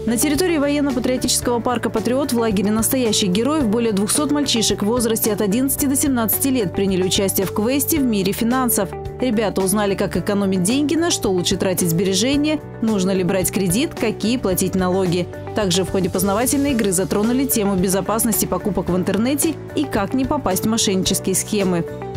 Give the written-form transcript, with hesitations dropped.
На территории военно-патриотического парка «Патриот» в лагере настоящих героев более 200 мальчишек в возрасте от 11 до 17 лет приняли участие в квесте «В мире финансов». Ребята узнали, как экономить деньги, на что лучше тратить сбережения, нужно ли брать кредит, какие платить налоги. Также в ходе познавательной игры затронули тему безопасности покупок в интернете и как не попасть в мошеннические схемы.